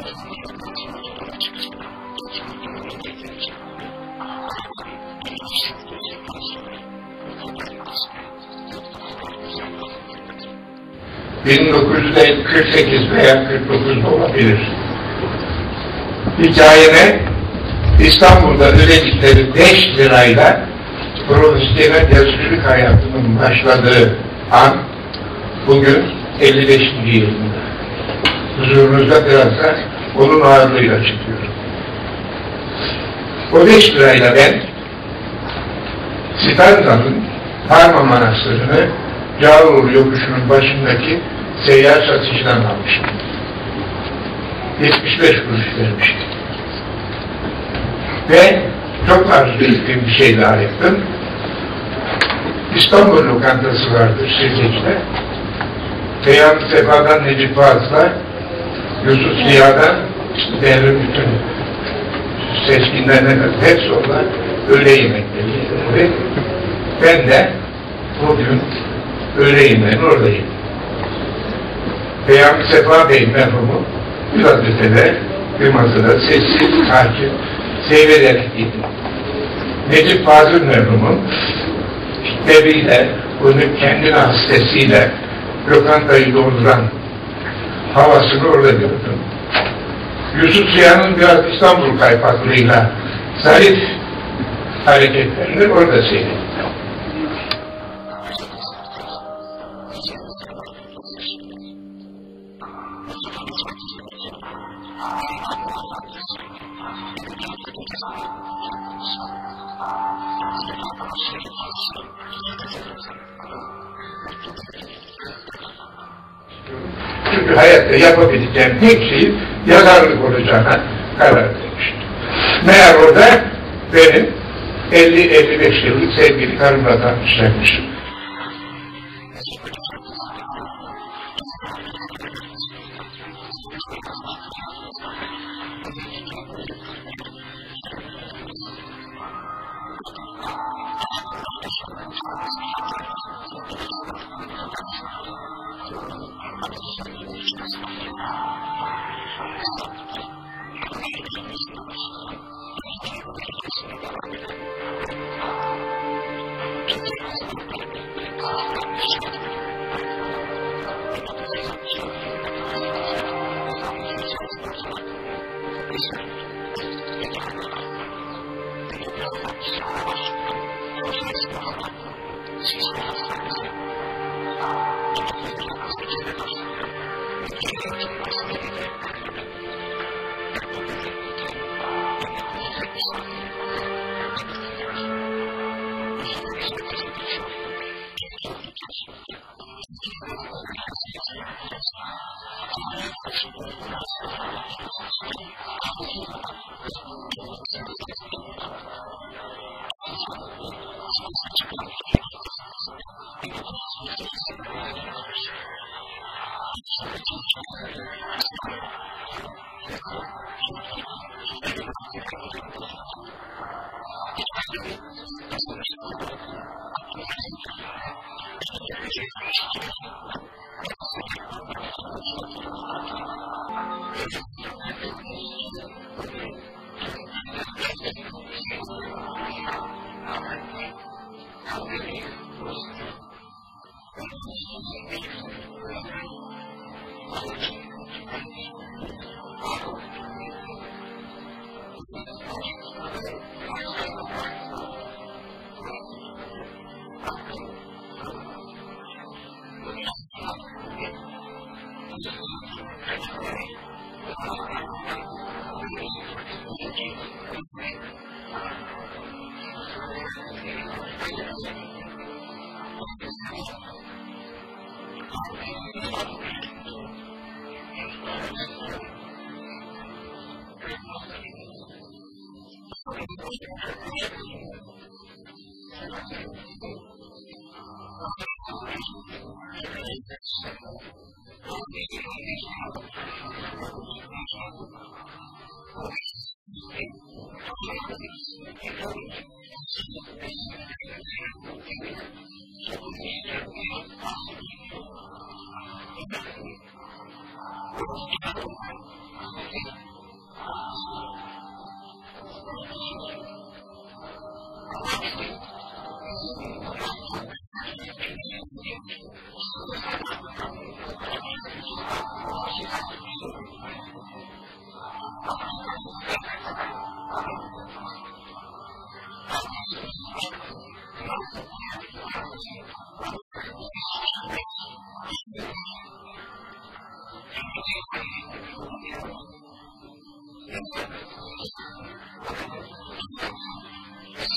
...1948 veya 49 olabilir. Hikayeme İstanbul'da ödedikleri 5 lirayla profesyonel yazıcılık hayatının başladığı an bugün 55. yılında. Huzurunuzda biraz da onun ağırlığıyla çıkıyorum. O 5 lirayla ben Siperna'nın Parma Manastırı'nı Cağaloğlu yokuşunun başındaki seyyar satıcıdan almıştım. 75 kuruş vermiştim. Ve çok arzu ettiğim bir şey daha yaptım. İstanbul lokantası vardır Sirkeci'de. Peyami Sefa'dan Necip Fazıl'a, Yusuf Ziya'dan devrim bütün seçkinlerine hepsi onlar öğle yemekleri yediler. Ben de bugün öğle yemeğini oradayım. Peyami Sefa Bey merhumu biraz ötede bir masada sessiz, sakin, seyrederek gittim. Necip Fazıl merhumun kitlebiyle, onun kendine hastesiyle lokantayı dolduran havasını orada gördüm. Yusuf Ziya'nın biraz İstanbul kaypaklığıyla zarif hareketlerini orada seyrettim. Çünkü hayatta yapabileceğim tek şeyin yazarlık olacağına karar vermiştim. Meğer orada benim 50-55 yıllık sevgili karımla tanışmışım.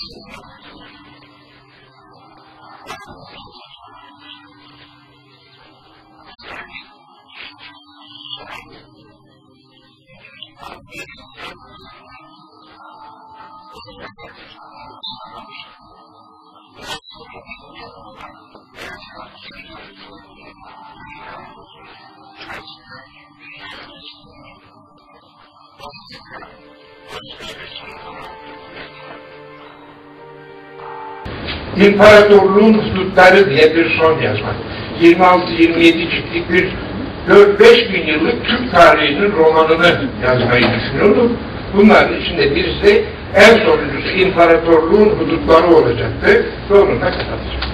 İmparatorluğun Hudutları diye bir son yazmak. 26-27 ciltlik bir 4-5 bin yıllık Türk tarihinin romanını yazmayı düşünüyordum. Bunların içinde birisi de en sonuncusu İmparatorluğun Hudutları olacaktı. Sonunda kapatacağım.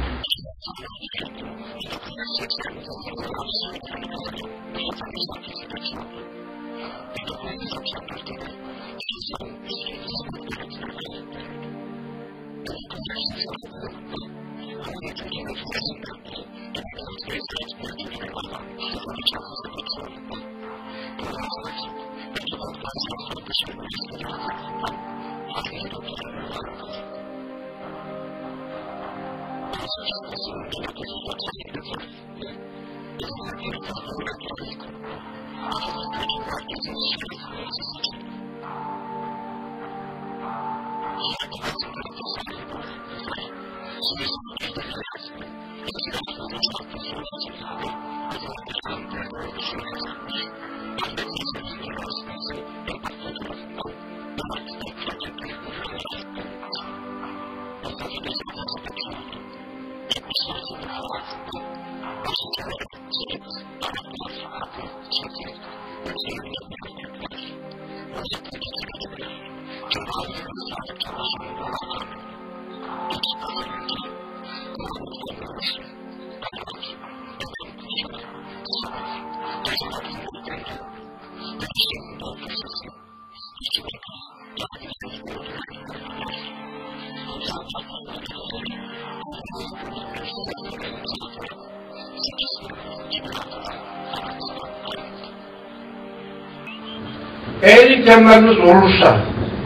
Eğer imkanlarınız olursa,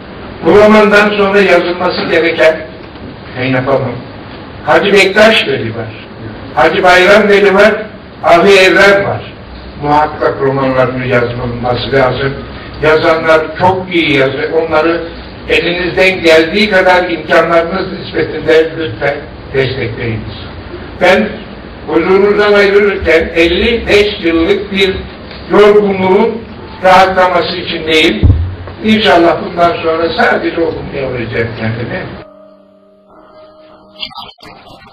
bu romandan sonra yazılması gereken, yapamam. Hacı Bektaş Veli var, Hacı Bayram Veli var, Ahli Evren var. Muhakkak romanlarını yazılması lazım. Yazanlar çok iyi yazıyor. Onları elinizden geldiği kadar imkanlarınız nispetinde lütfen destekleyiniz. Ben huzurunuzdan ayrılırken 55 yıllık bir yorgunluğun rahatlaması için değil, İnşallah bundan sonra sadece okumaya vereceğim kendimi.